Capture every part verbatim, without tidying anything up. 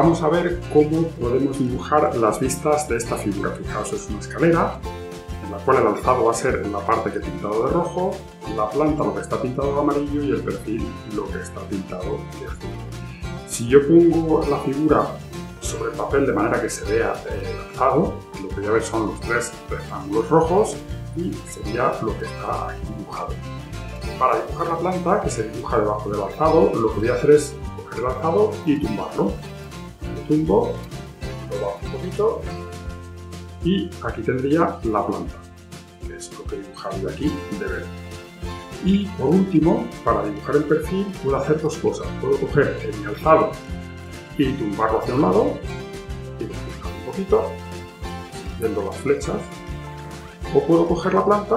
vamos a ver cómo podemos dibujar las vistas de esta figura. Fijaos, es una escalera en la cual el alzado va a ser la parte que he pintado de rojo, la planta lo que está pintado de amarillo y el perfil lo que está pintado de azul. Si yo pongo la figura sobre el papel de manera que se vea el alzado, lo que voy a ver son los tres rectángulos rojos y sería lo que está aquí dibujado. Para dibujar la planta, que se dibuja debajo del alzado, lo que voy a hacer es coger el alzado y tumbarlo. Lo tumbo, lo bajo un poquito y aquí tendría la planta, que es lo que he dibujado de aquí de verde. Y por último, para dibujar el perfil puedo hacer dos cosas. Puedo coger mi alzado y tumbarlo hacia un lado y desplazar un poquito, siguiendo las flechas, o puedo coger la planta,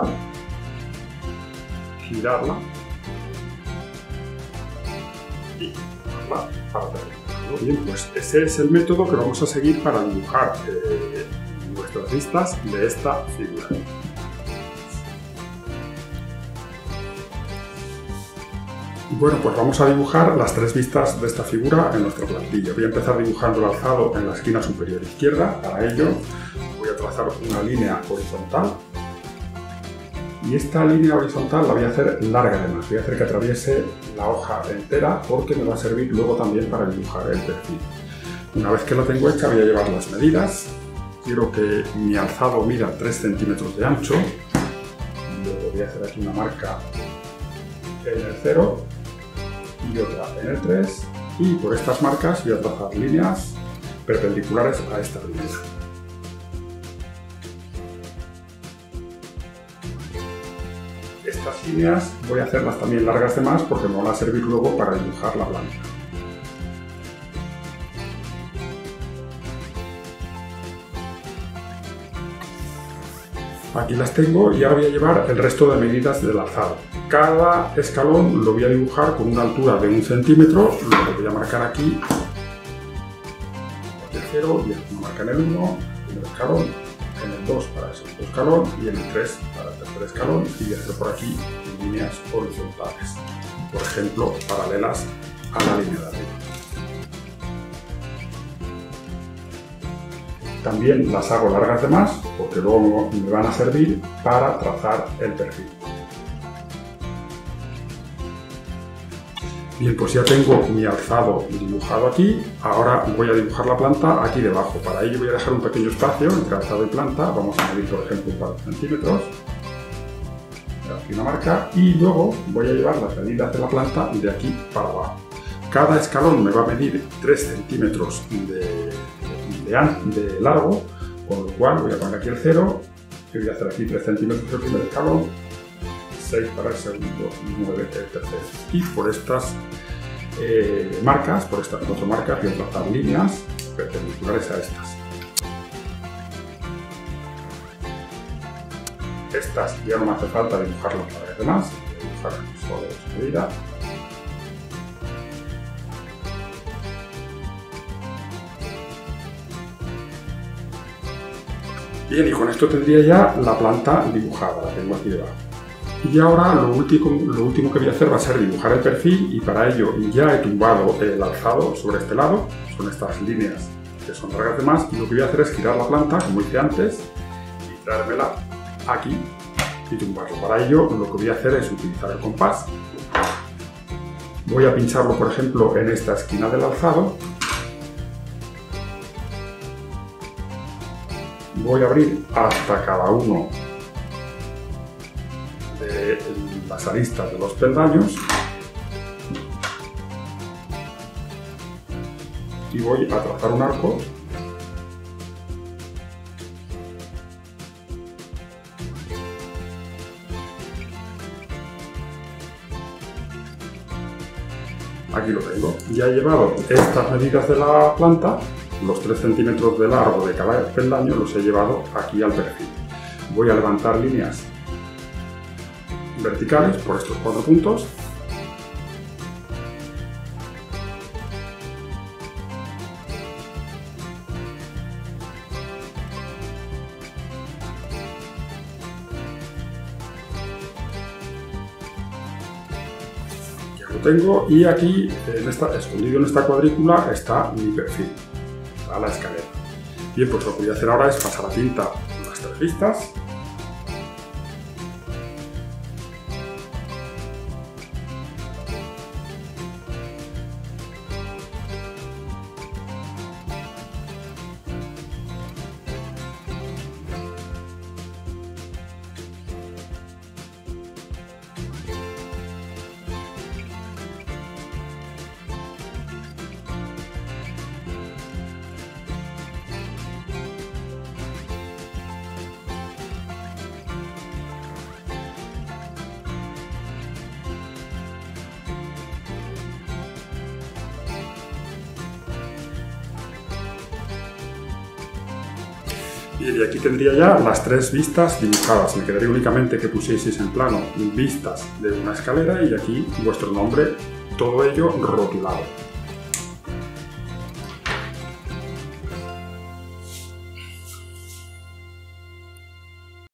girarla y tumbarla para terminarlo. Bien, pues ese es el método que vamos a seguir para dibujar eh, nuestras vistas de esta figura. Bueno, pues vamos a dibujar las tres vistas de esta figura en nuestra plantilla. Voy a empezar dibujando el alzado en la esquina superior izquierda. Para ello voy a trazar una línea horizontal. Y esta línea horizontal la voy a hacer larga además. Voy a hacer que atraviese la hoja entera porque me va a servir luego también para dibujar el perfil. Una vez que la tengo hecha voy a llevar las medidas. Quiero que mi alzado mida tres centímetros de ancho. Luego voy a hacer aquí una marca en el cero y otra en el tres, y por estas marcas voy a trazar líneas perpendiculares a esta línea. Estas líneas voy a hacerlas también largas de más porque me van a servir luego para dibujar la planta. Aquí las tengo y ahora voy a llevar el resto de medidas del alzado. Cada escalón lo voy a dibujar con una altura de un centímetro, lo voy a marcar aquí, el cero, y una marca en el uno, en el escalón, en el dos para el segundo escalón y en el tres para el tercer escalón, y voy a hacer por aquí líneas horizontales, por ejemplo, paralelas a la línea de arriba. También las hago largas de más porque luego me van a servir para trazar el perfil. Bien, pues ya tengo mi alzado dibujado aquí. Ahora voy a dibujar la planta aquí debajo. Para ello voy a dejar un pequeño espacio entre alzado y planta. Vamos a medir, por ejemplo, cuatro centímetros. Aquí una marca y luego voy a llevar las medidas de la planta de aquí para abajo. Cada escalón me va a medir tres centímetros de De, de largo, con lo cual voy a poner aquí el cero y voy a hacer aquí tres centímetros el primer escalón, seis para el segundo y nueve el tercero. Y por estas eh, marcas, por estas cuatro marcas, voy a trazar líneas perpendiculares a estas. Estas ya no me hace falta dibujarlas para las demás, voy a dibujar solo su medida. Bien, y con esto tendría ya la planta dibujada, la tengo aquí debajo. Y ahora lo último, lo último que voy a hacer va a ser dibujar el perfil, y para ello ya he tumbado el alzado sobre este lado, son estas líneas que son largas de más, y lo que voy a hacer es girar la planta, como hice antes, y traérmela aquí y tumbarlo. Para ello lo que voy a hacer es utilizar el compás. Voy a pincharlo, por ejemplo, en esta esquina del alzado. Voy a abrir hasta cada uno de las aristas de los peldaños y voy a trazar un arco aquí lo tengo. Ya he llevado estas medidas de la planta. Los tres centímetros de largo de cada peldaño los he llevado aquí al perfil. Voy a levantar líneas verticales por estos cuatro puntos. Ya lo tengo, y aquí, en esta, escondido en esta cuadrícula, está mi perfil. a la escalera. Bien, pues lo que voy a hacer ahora es pasar a tinta las tres vistas. Y aquí tendría ya las tres vistas dibujadas. Me quedaría únicamente que pusieseis en plano vistas de una escalera y aquí vuestro nombre, todo ello rotulado.